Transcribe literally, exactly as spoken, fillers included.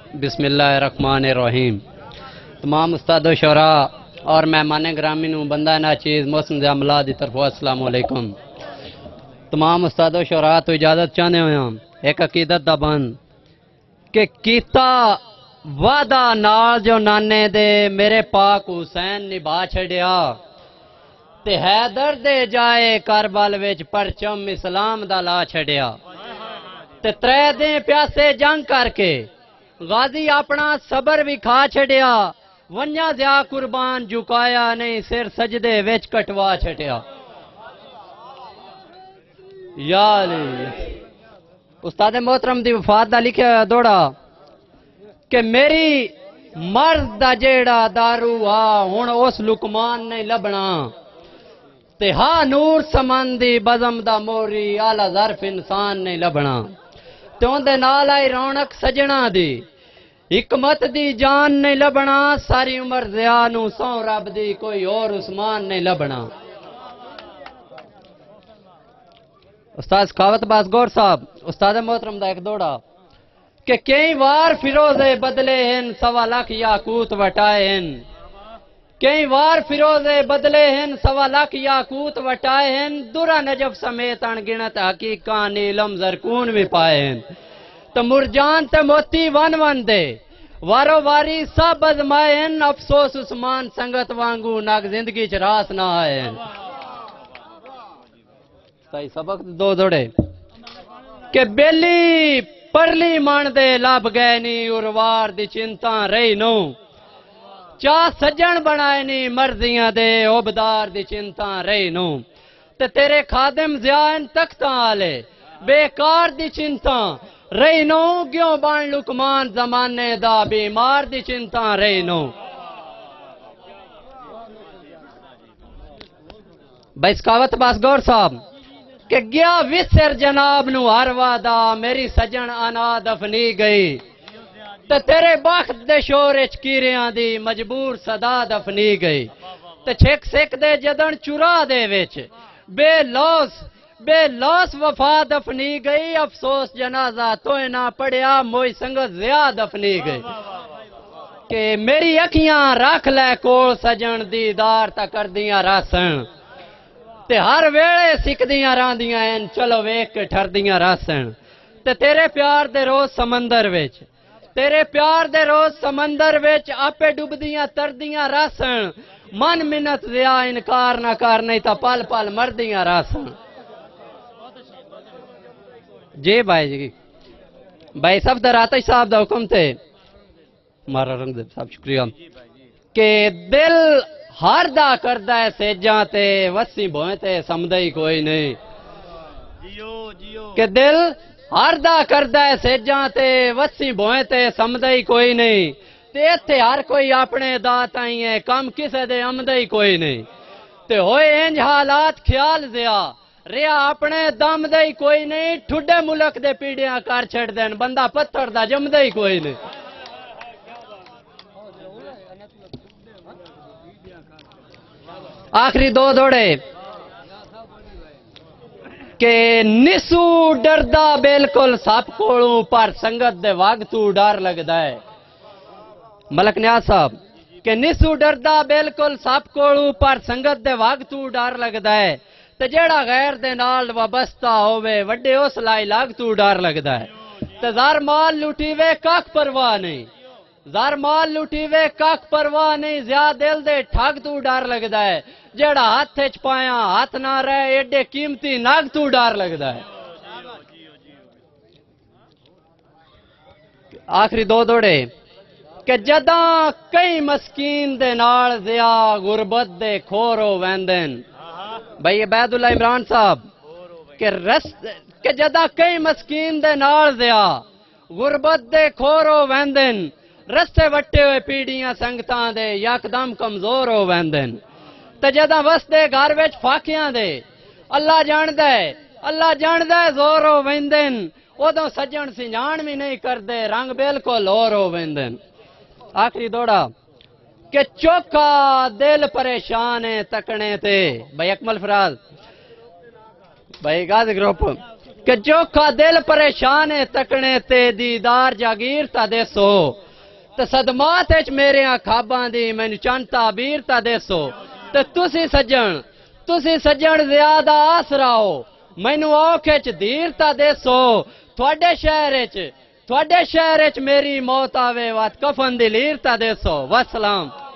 بسم اللہ الرحمن الرحیم۔ تمام استاد و شعراء اور مہمان گرامی نو بندہ ناچیز محسن جاملہ دی طرف السلام علیکم۔ تمام استاد و شعراء تو اجازت چاہنے ہوئے ہم ایک عقیدت دا بند کہ کیتا وعدہ نال جو نانے دے میرے پاک حسین نبھا چھڑیا تے حیدر دے جائے کربل وچ پرچم اسلام دا لا چھڑیا تے ترے دیں پیاسے جنگ کر کے غازی اپنا صبر بھی کھا چھڑیا ونیا زیا قربان جھکایا نہیں سر سجدے وچ کٹوا چھڑیا۔ یا علی استاد محترم دی وفات دا لکھیا دوڑا کہ میری مرد دا جیڑا دارو آ ہن اس لکمان نہیں لبنا تے ہا نور سمندی بزم دا موری آلہ ظرف انسان نہیں لبنا تے ان دے نال آئی رونق سجنا دی حکمت دی جان نہیں لبنا ساری عمر زیانو سو رب دی کوئی اور عثمان نہیں لبنا۔ استاد سخاوت باز گور صاحب استاد محترم دا ایک دوڑا کہ کئی وار فیروزے بدلے ہیں سوا لاکھ یاقوت وٹائے ہیں کئی وار فیروزے بدلے ہیں سوا لاکھ یاقوت وٹائے ہیں درہ نجف سمیت انگنت حقیقان نیلم زرکون بھی پائے ہیں تو مرجان تے موتی ون ون دے وارو واری سب ازمائے ہیں افسوس عثمان سنگت وانگو ناک زندگی چ راس نہ آئے ہیں۔ تائی سبق دو دوڑے کہ بیلی پرلی مان دے لاب گئے نی اروار دی چنتا رہی نو چاہ سجن بنائے نی مرضیاں دے عبدار دی چنتا رہی نو تے تیرے خادم زیان تختاں آلے بیکار دی چنتا رہی نو گیوں بان لکمان زمانے دا بیمار دی چنتا رہی نو۔ بھائی سکاوت باس گور صاحب کہ گیا وسر جناب نو ہر وعدہ میری سجن انا دفنی گئی تے تیرے بخت دے شورچ کیریاں دی مجبور صدا دفنی گئی تے چھک سک دے جدن چرا دے وچ بے لوس بے لوس وفا دفنی گئی افسوس جنازہ تو نہ پڑیا موئی سنگت زیا دفنی گئی کہ میری اکھیاں رکھ لے کول سجن دیدار تا کر دیاں راسن تے ہر ویلے سکدیاں راندیاں ہیں چلو ویک کے ٹھر دیاں راسن تے تیرے پیار دے روز سمندر وچ تیرے پیار دے روز سمندر وچ آپے ڈوب دیاں تر دیاں راسن من منت زیا انکار نہ کر نہیں تا پل پل مر دیاں راسن۔ جی بھائی جی بھائی صفدر آتش صاحب دا حکم تھے مارا رنگ دے صاحب شکریہ کہ دل ہر دا کردہ ہے سیجاں تے وسی بوئیں تے سمدہی کوئی نہیں کہ دل ہر دا کردہ ہے سیجاں تے وسی بوئیں تے سمدہی کوئی نہیں تے اتھے ہر کوئی اپنے دات آئی ہے کم کسے دے امدہی کوئی نہیں تے ہوئے انج حالات خیال زیا ریا اپنے دم دے کوئی نہیں ٹھڈے ملک دے پیڑیاں کار چھڑ دین بندہ پتھر دا جم دے کوئی نہیں۔ آخری دو دوڑے کہ نسو ڈردہ بالکل ساپ کوڑوں پر سنگت دے واگتو ڈار لگدا ہے۔ ملک نیاز صاحب کہ نسو ڈردہ بالکل ساپ کوڑوں پر سنگت دے واگتو ڈار لگدا ہے تے جیڑا غیر دے نال وابستہ ہووے وڈے اس لائی لاگتو ڈار لگدا ہے تے زار مال لوٹی وے کاک پرواہ نہیں زار مال لوٹی وے کاک پرواہ نہیں زیاد دل دے ٹھاگ تو ڈار لگدا ہے جیڑا ہاتھ چ پایا ہاتھ نہ رہے ایڈے قیمتی ناگ تو ڈار لگدا ہے۔ آخری دو دوڑے کہ جداں کئی مسکین دے نال زیا غربت دے کھورو ویندن بھائی عبید اللہ عمران صاحب کہ رست کہ جداں کئی مسکین دے نال زیا غربت دے کھورو ویندن رستے وٹے ہوئے پیڑیاں سنگتاں دے یکدم کمزور ہو ویندن تے جداں وسدے گھر وچ فاقیاں دے اللہ جاندے ہے اللہ جاندے ہے زور ہو ویندن ادوں سجن سنجان بھی نہیں کردے رنگ بالکل اور ہو ویندن۔ آخری دوڑا کہ چوکھا دل پریشان ہے تکنے تے بھائی اکمل فراز بھائی غازی گروپ کہ چوکھا دل پریشان ہے تکنے تے دیدار جاگیر تا دیسو تے صدمات وچ میرے خواباں دی مینوں چند تعبیر تا دیسو تے تسی سجن تسی سجن زیادہ آسرا ہو مینوں اوکھے چ دیر تا دیسو تھوڑے شہر وچ تھوڑے شہر وچ میری موت آوے وات کفن دی لیر تا دیسو والسلام